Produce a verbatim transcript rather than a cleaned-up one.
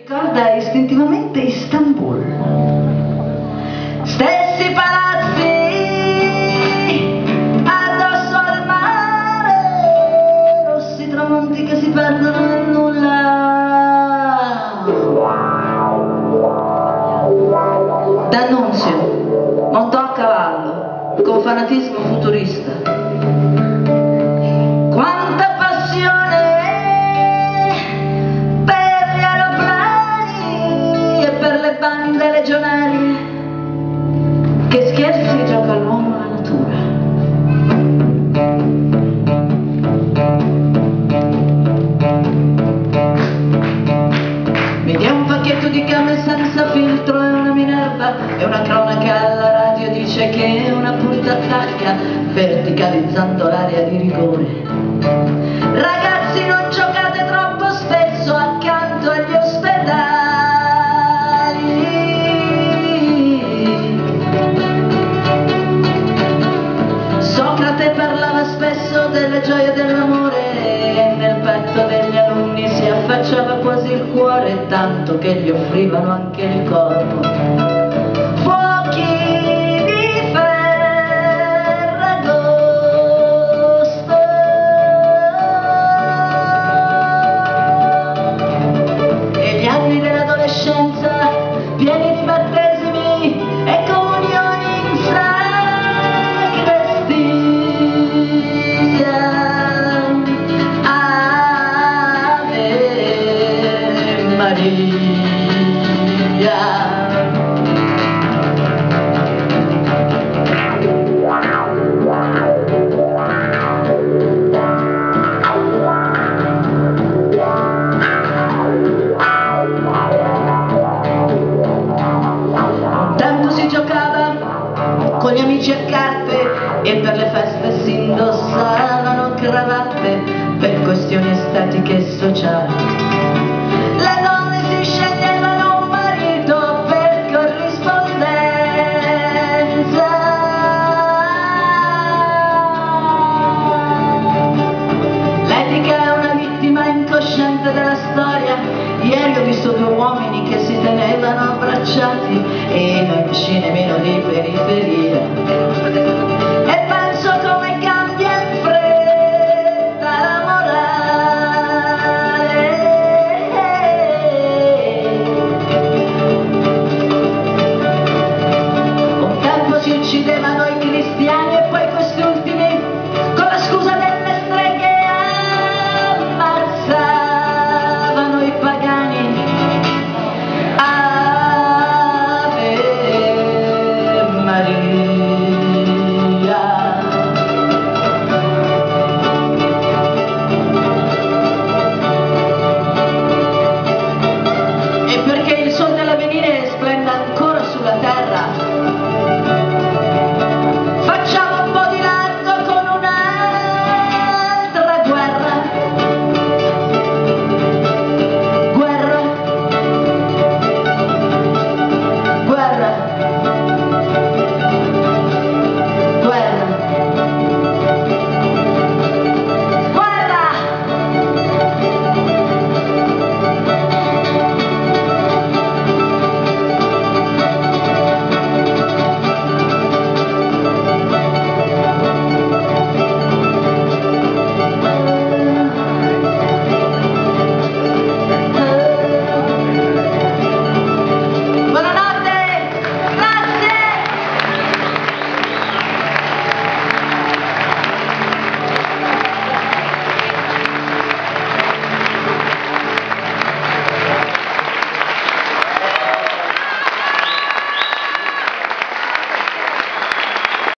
ricorda istintivamente Istanbul. Stessi palazzi addosso al mare, rossi tramonti che si perdono nel nulla. D'Annunzio montò a cavallo con fanatismo futurista. Quanta passione per gli aeroplani e per le bande legionarie. Che scherzi gioca l'uomo alla natura. Mi dia un pacchetto di game senza filtro e una Minerva e una cronaca alla radio dice che una punta attacca verticalizzando l'area di rigore. Ragazzi, non giocate troppo spesso accanto agli ospedali. Socrate parlava spesso delle gioie dell'amore e nel petto degli alunni si affacciava quasi il cuore, tanto che gli offrivano anche il corpo. Fuochi di Ferragosto e gli anni dell'adolescenza pieni di battesimi e comunioni in sacrestia. Ave Maria. Con gli amici a carte e per le feste si indossavano cravatte per questioni estetiche e sociali. Le donne si sceglievano un marito per corrispondenza. L'etica è una vittima incosciente della storia. Ieri ho visto due uomini che si tenevano abbracciati e noi vicine meno di periferia.